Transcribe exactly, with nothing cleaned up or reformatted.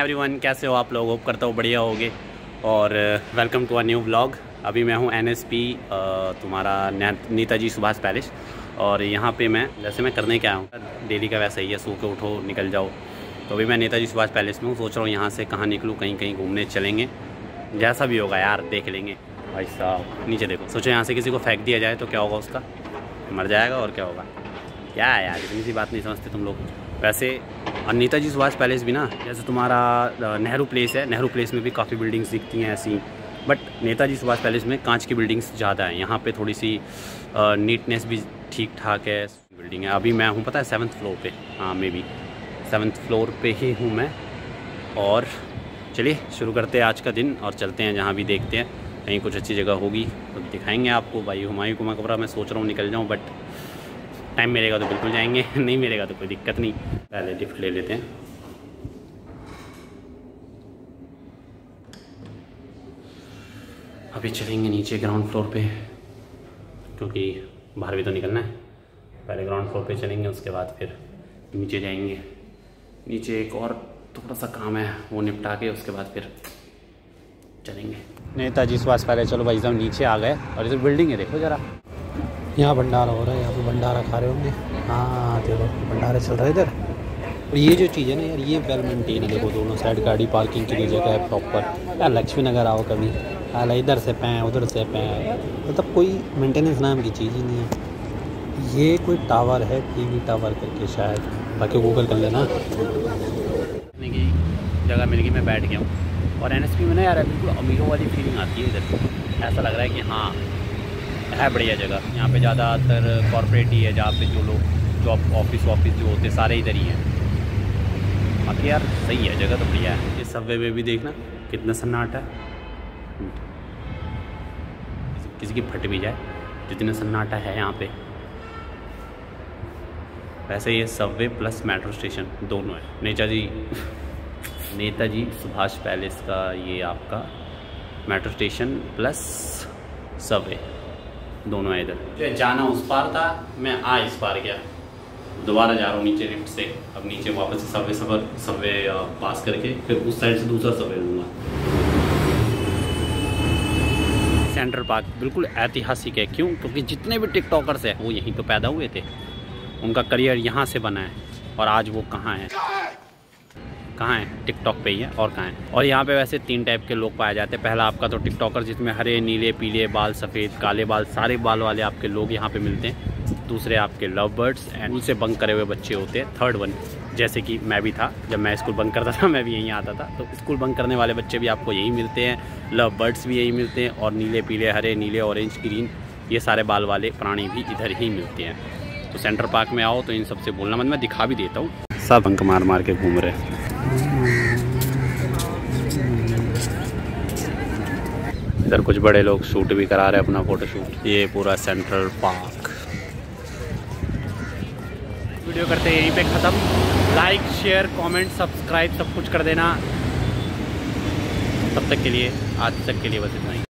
Everyone, कैसे हो आप लोग? होप करता हूँ बढ़िया होगे और welcome to a new vlog. अभी मैं हूँ एनएसपी तुम्हारा नेताजी सुभाष पैलेस और यहाँ पे मैं जैसे मैं करने क्या आया हूँ, डेली का वैसा ही है, सो के उठो निकल जाओ। तो अभी मैं नेताजी सुभाष पैलेस में हूँ, सोच रहा हूँ यहाँ से कहाँ निकलूँ, कहीं कहीं घूमने चलेंगे, जैसा भी होगा यार देख लेंगे। भाई साहब नीचे देखो, सोचो यहाँ से किसी को फेंक दिया जाए तो क्या होगा, उसका मर जाएगा और क्या होगा। क्या है यार, इतनी सी बात नहीं समझते तुम लोग। वैसे और नेताजी सुभाष पैलेस भी ना, जैसे तुम्हारा नेहरू प्लेस है, नेहरू प्लेस में भी काफ़ी बिल्डिंग्स दिखती हैं ऐसी, बट नेताजी सुभाष पैलेस में कांच की बिल्डिंग्स ज़्यादा हैं। यहाँ पे थोड़ी सी नीटनेस भी ठीक ठाक है, बिल्डिंग है। अभी मैं हूँ पता है सेवन्थ फ्लोर पे, हाँ मे बी सेवन्थ फ्लोर पे ही हूँ मैं। और चलिए शुरू करते हैं आज का दिन और चलते हैं जहाँ भी, देखते हैं कहीं कुछ अच्छी जगह होगी तो दिखाएंगे आपको। भाई हुमायूं का मकबरा मैं सोच रहा हूँ निकल जाऊँ, बट टाइम मिलेगा तो बिल्कुल जाएंगे, नहीं मिलेगा तो कोई दिक्कत नहीं। पहले लिफ्ट ले लेते हैं। अभी चलेंगे नीचे ग्राउंड फ्लोर पे, क्योंकि बाहर भी तो निकलना है। पहले ग्राउंड फ्लोर पे चलेंगे, उसके बाद फिर नीचे जाएंगे। नीचे एक और थोड़ा सा काम है, वो निपटा के उसके बाद फिर चलेंगे नेताजी सुभाष पैलेस। चलो भाई साहब नीचे आ गए और इधर बिल्डिंग है, देखो ज़रा। यहाँ भंडारा हो रहा है, यहाँ पे भंडारा खा रहे होंगे। हाँ देखो भंडारे चल रहे इधर। और ये जो चीज़ है ना यार, ये वेल मेंटेन है। देखो दोनों साइड गाड़ी पार्किंग की जगह है प्रॉपर। यार लक्ष्मी नगर आओ कभी, हाल इधर से पैं उधर से पैं, मतलब कोई मेंटेनेंस नाम की चीज़ ही नहीं है। ये कोई टावर है, टीवी टावर करके शायद, बाकी गूगल कर लेना। की जगह मिल गई, मैं बैठ गया हूँ। और एनएसपी में ना यार बिल्कुल अमीरों वाली फीलिंग आती है इधर। ऐसा लग रहा है कि हाँ है बढ़िया जगह। यहाँ पे ज़्यादातर कॉर्पोरेट ही है, जहाँ पे जो लोग जॉब ऑफिस ऑफिस जो होते सारे इधर ही हैं। बाकी यार सही है जगह तो बढ़िया है। ये सबवे में भी देखना कितना सन्नाटा है, किसी की फट भी जाए जितना सन्नाटा है यहाँ पे। वैसे ये सबवे प्लस मेट्रो स्टेशन दोनों है। नेताजी नेताजी सुभाष पैलेस का ये आपका मेट्रो स्टेशन प्लस सबवे दोनों है इधर। जाना उस पार था, मैं आ इस पार गया, दोबारा जा रहा हूँ नीचे लिफ्ट से। अब नीचे वापस से सबवे सफर सबवे पास करके फिर उस साइड से दूसरा सबवे लूँगा। सेंट्रल पार्क बिल्कुल ऐतिहासिक है। क्यों? क्योंकि जितने भी टिकटॉकर्स हैं वो यहीं तो पैदा हुए थे, उनका करियर यहाँ से बना है। और आज वो कहाँ है, कहाँ है? टिकटॉक पे ही है, और कहाँ है? और यहाँ पे वैसे तीन टाइप के लोग पाए जाते हैं। पहला आपका तो टिकटॉकर, जिसमें हरे नीले पीले बाल, सफ़ेद काले बाल, सारे बाल वाले आपके लोग यहाँ पे मिलते हैं। दूसरे आपके लव बर्ड्स एंड स्कूल से बंक करे हुए बच्चे होते हैं। थर्ड वन जैसे कि मैं भी था, जब मैं स्कूल बंक करता था मैं भी यहीं आता था। तो स्कूल बंक करने वाले बच्चे भी आपको यहीं मिलते हैं, लव बर्ड्स भी यहीं मिलते हैं, और नीले पीले हरे नीले ऑरेंज ग्रीन ये सारे बाल वाले प्राणी भी इधर ही मिलते हैं। तो सेंट्रल पार्क में आओ तो इन सबसे बोलना मत, मैं दिखा भी देता हूँ। सब बंक मार मार के घूम रहे हैं। इधर कुछ बड़े लोग शूट भी करा रहे हैं अपना फोटो शूट। ये पूरा सेंट्रल पार्क। वीडियो करते हैं यहीं पे ख़त्म। लाइक शेयर कमेंट सब्सक्राइब सब कुछ कर देना। तब तक के लिए, आज तक के लिए बस इतना ही।